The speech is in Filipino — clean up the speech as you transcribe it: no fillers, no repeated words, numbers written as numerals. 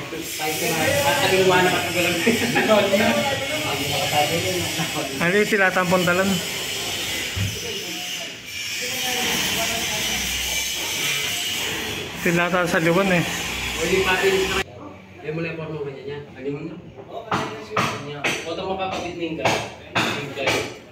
Ano yung sila tampon talon? Sila ta sa liwan eh. Dia mulai porno kayaknya. Ada mana? Foto makakapit nih kan?